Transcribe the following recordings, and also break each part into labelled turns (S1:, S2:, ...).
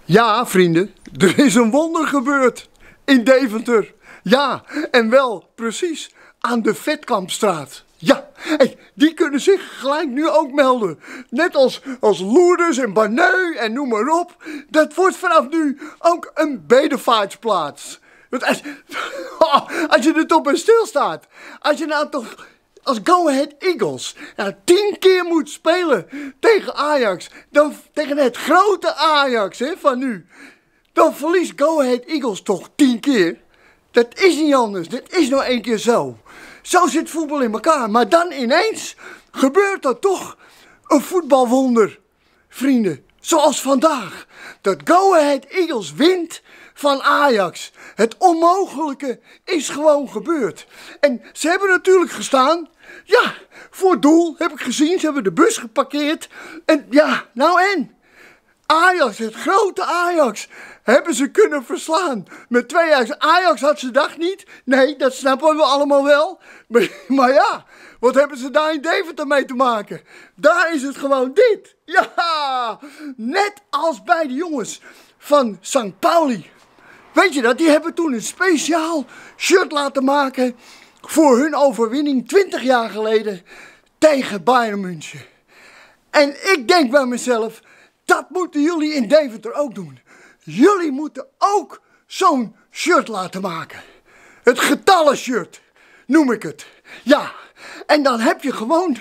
S1: Ja, vrienden, er is een wonder gebeurd in Deventer. Ja, en wel precies aan de Vetkampstraat. Ja, hey, die kunnen zich gelijk nu ook melden. Net als Lourdes en Barneu en noem maar op. Dat wordt vanaf nu ook een bedevaartsplaats. Als je er toch bij stilstaat. Als je nou toch als Go Ahead Eagles 10 keer moet spelen tegen Ajax. Dan tegen het grote Ajax van nu. Dan verliest Go Ahead Eagles toch 10 keer. Dat is niet anders. Dat is nou 1 keer zo. Zo zit voetbal in elkaar. Maar dan ineens gebeurt er toch een voetbalwonder. Vrienden, zoals vandaag. Dat Go Ahead Eagles wint van Ajax. Het onmogelijke is gewoon gebeurd. En ze hebben natuurlijk gestaan. Ja, voor doel heb ik gezien. Ze hebben de bus geparkeerd. En ja, nou en? Ajax, het grote Ajax, hebben ze kunnen verslaan. Met 2 Ajax. Ajax had ze dag niet. Nee, dat snappen we allemaal wel. Maar ja, wat hebben ze daar in Deventer mee te maken? Daar is het gewoon dit. Ja, net als bij de jongens van St. Pauli. Weet je dat? Die hebben toen een speciaal shirt laten maken voor hun overwinning 20 jaar geleden tegen Bayern München. En ik denk bij mezelf, dat moeten jullie in Deventer ook doen. Jullie moeten ook zo'n shirt laten maken. Het getallen shirt, noem ik het. Ja, en dan heb je gewoon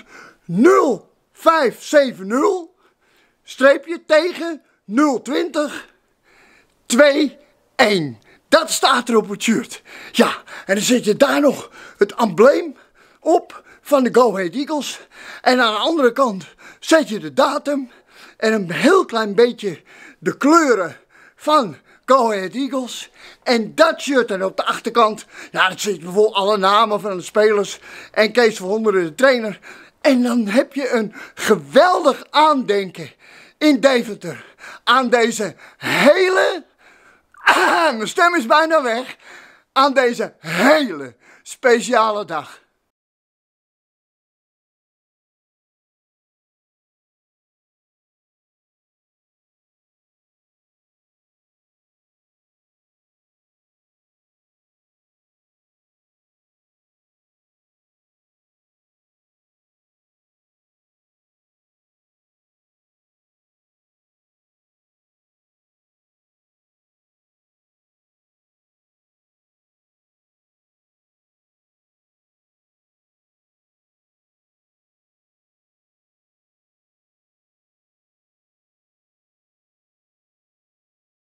S1: 0570 streepje tegen 020 21. Dat staat er op het shirt. Ja, en dan zet je daar nog het embleem op van de Go Ahead Eagles. En aan de andere kant zet je de datum en een heel klein beetje de kleuren van Go Ahead Eagles. En dat shirt en op de achterkant, ja, dat zit bijvoorbeeld alle namen van de spelers en Kees Verhonderen, de trainer. En dan heb je een geweldig aandenken in Deventer aan deze hele... mijn stem is bijna weg. Aan deze hele speciale dag.